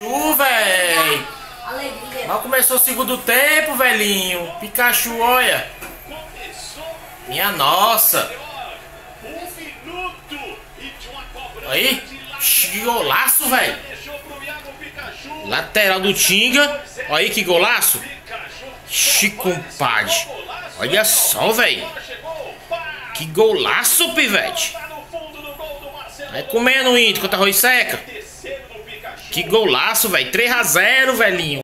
Véi. Mal começou o segundo tempo, velhinho. Pikachu, olha. Minha nossa. Aí. Que golaço, velho. Lateral do Tinga. Olha aí que golaço. Compadre. Olha só, velho. Que golaço, pivete. Vai comendo o Inter contra arroz seca. Que golaço, velho. 3 a 0, velhinho.